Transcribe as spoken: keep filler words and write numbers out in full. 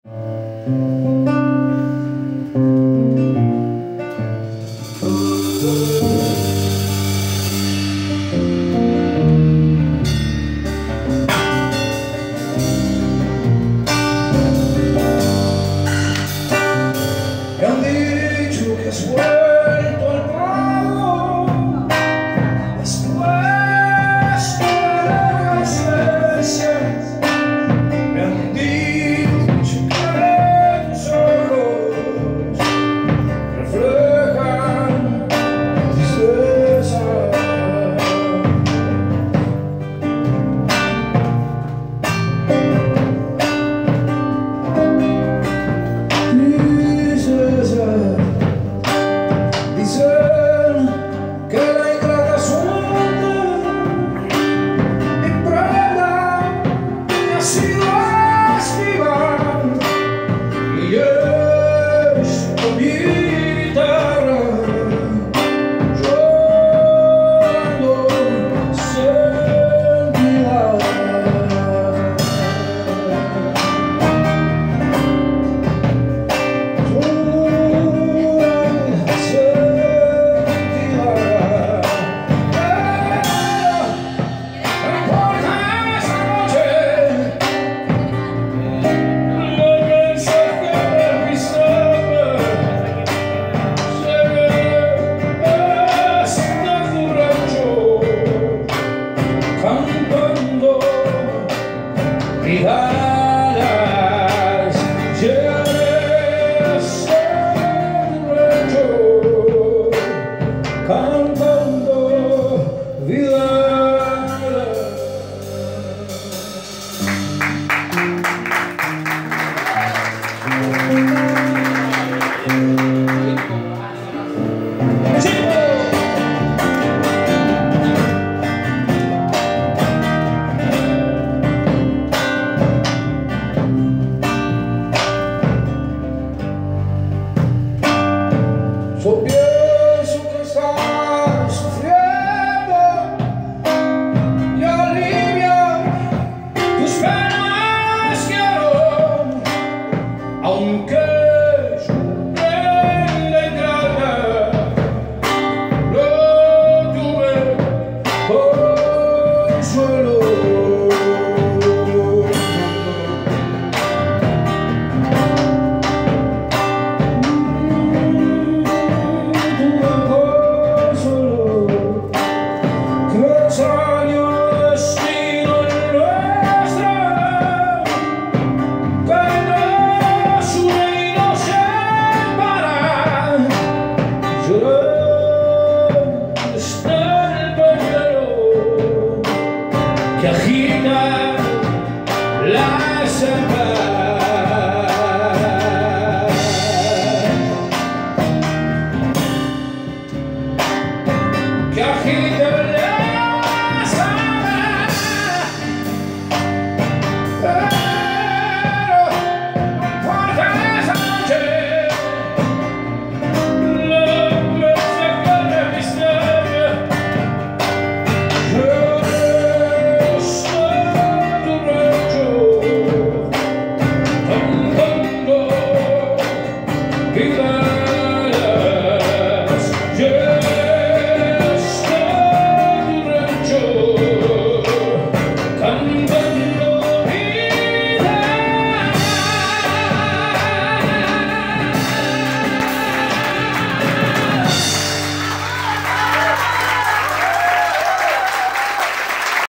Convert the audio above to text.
Me han dicho que has vuelto al prado después de la ausencia. Me han dicho que tus ojos reflejan tristeza. Dicen que la ingrata suerte mi prenda me ha sido esquivar, y es con mi guitarra llorando sentida. Cantando ridadas, llegaré a ser rancho, cantando ridadas. Yo pienso que estás sufriendo y alivia tus penas quiero, aunque